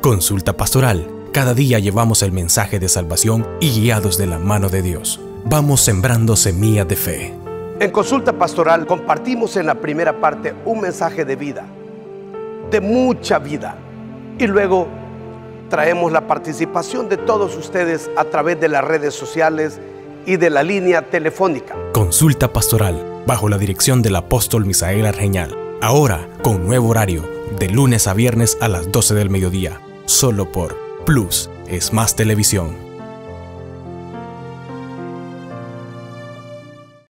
Consulta Pastoral. Cada día llevamos el mensaje de salvación y guiados de la mano de Dios. Vamos sembrando semillas de fe. En Consulta Pastoral compartimos en la primera parte un mensaje de vida, de mucha vida. Y luego traemos la participación de todos ustedes a través de las redes sociales y de la línea telefónica. Consulta Pastoral, bajo la dirección del apóstol Misael Argeñal. Ahora, con nuevo horario, de lunes a viernes a las 12 del mediodía. Solo por Plus es Más Televisión.